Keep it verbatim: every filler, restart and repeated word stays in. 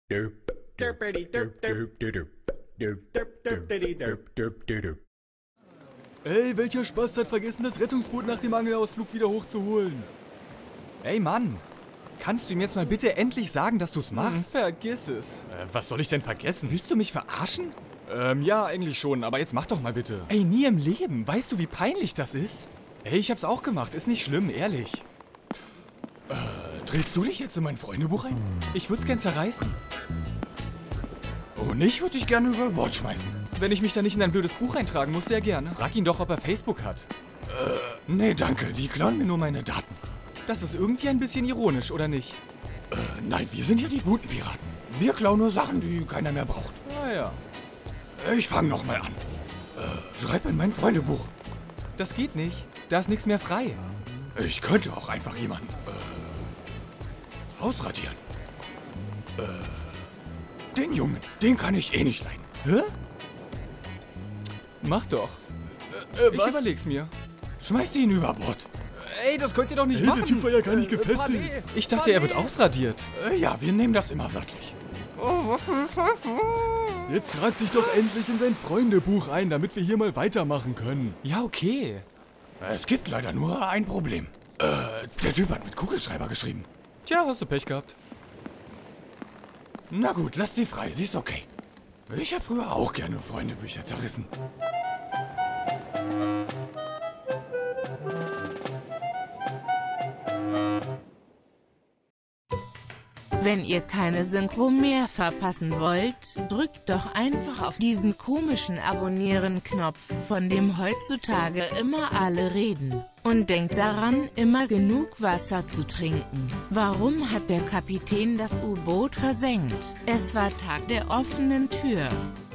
Ey, welcher Spast hat vergessen, das Rettungsboot nach dem Angelausflug wieder hochzuholen? Ey, Mann! Kannst du ihm jetzt mal bitte endlich sagen, dass du's machst? Vergiss es. Äh, was soll ich denn vergessen? Willst du mich verarschen? Ähm, ja, eigentlich schon, aber jetzt mach doch mal bitte. Ey, nie im Leben. Weißt du, wie peinlich das ist? Ey, ich hab's auch gemacht, ist nicht schlimm, ehrlich. Äh, trägst du dich jetzt in mein Freundebuch ein? Ich würd's gern zerreißen. Und ich würde dich gerne über Bord schmeißen. Wenn ich mich da nicht in ein blödes Buch eintragen muss, sehr gerne. Frag ihn doch, ob er Facebook hat. Äh, nee, danke, die klauen mir nur meine Daten. Das ist irgendwie ein bisschen ironisch, oder nicht? Äh, nein, wir sind ja die guten Piraten. Wir klauen nur Sachen, die keiner mehr braucht. Ah ja. Ich fange nochmal an. Äh, schreib in mein Freundebuch. Das geht nicht. Da ist nichts mehr frei. Ich könnte auch einfach jemanden, äh, ausradieren. Äh, den Jungen, den kann ich eh nicht leiden. Hä? Mach doch. Äh, äh, ich was? überleg's mir. Schmeißt ihn über Bord. Ey, das könnt ihr doch nicht Hey, machen. der Typ war ja gar nicht Äh, gefesselt. Palais. Ich dachte, er wird ausradiert. Äh, ja, wir nehmen das immer wörtlich. Jetzt trag dich doch endlich in sein Freundebuch ein, damit wir hier mal weitermachen können. Ja, okay. Es gibt leider nur ein Problem. Äh, der Typ hat mit Kugelschreiber geschrieben. Tja, hast du Pech gehabt. Na gut, lass sie frei, sie ist okay. Ich habe früher auch gerne Freundebücher zerrissen. Wenn ihr keine Synchro mehr verpassen wollt, drückt doch einfach auf diesen komischen Abonnieren-Knopf, von dem heutzutage immer alle reden. Und denkt daran, immer genug Wasser zu trinken. Warum hat der Kapitän das U-Boot versenkt? Es war Tag der offenen Tür.